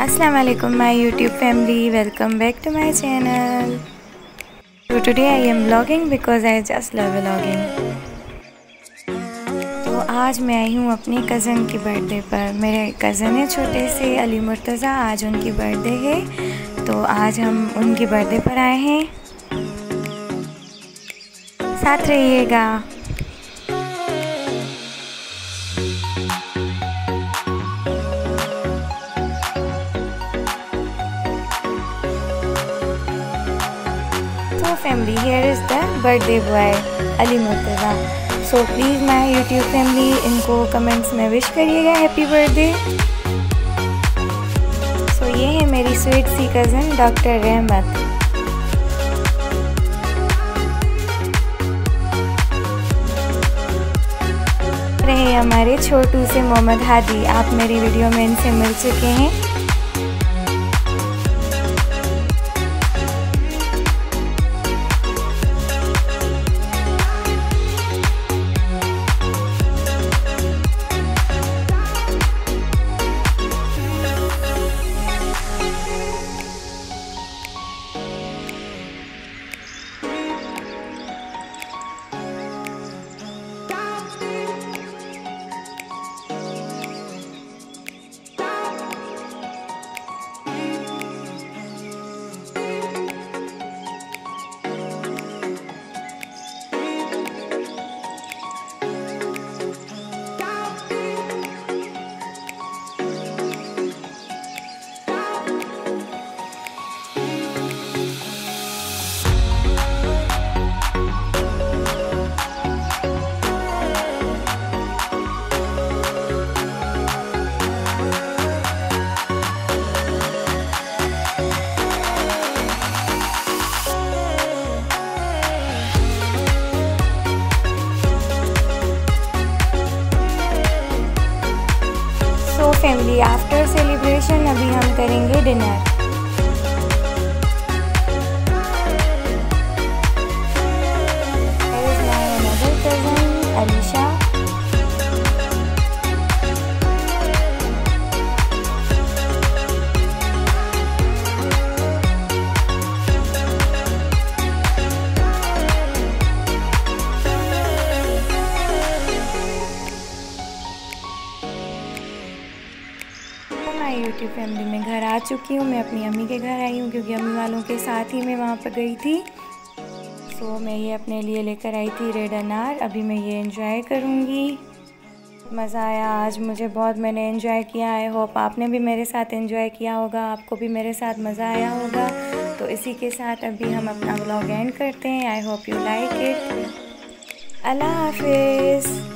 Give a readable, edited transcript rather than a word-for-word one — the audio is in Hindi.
Assalamu alaikum my YouTube family, welcome back to my channel. So today I am vlogging because I just love vlogging. तो आज मैं आई हूँ अपनी कज़न की बर्थडे पर। मेरे कज़न है छोटे से अली मुर्तज़ा, आज उनकी बर्थडे है, तो आज हम उनकी बर्थडे पर आए हैं। साथ रहिएगा। So family, here is the birthday boy Ali Murtaza. So please my YouTube family इनको कमेंट्स में विश करिएगा हैप्पी बर्थडे। सो ये है मेरी स्वीट सी कज़न डॉक्टर रहमत। रहे हमारे छोटू से मोहम्मद हादी, आप मेरी वीडियो में इनसे मिल चुके हैं। फैमिली आफ्टर सेलिब्रेशन अभी हम करेंगे डिनर। अलीशा, मैं यूट्यूब फैमिली में घर आ चुकी हूँ। मैं अपनी अम्मी के घर आई हूँ क्योंकि अम्मी वालों के साथ ही मैं वहाँ पर गई थी। सो मैं ये अपने लिए लेकर आई थी रेड अनार। अभी मैं ये एंजॉय करूँगी। मज़ा आया आज मुझे बहुत, मैंने एंजॉय किया। आई होप आपने भी मेरे साथ एंजॉय किया होगा, आपको भी मेरे साथ मज़ा आया होगा। तो इसी के साथ अभी हम अपना व्लॉग एंड करते हैं। I hope you like it. अल्लाह हाफिज़।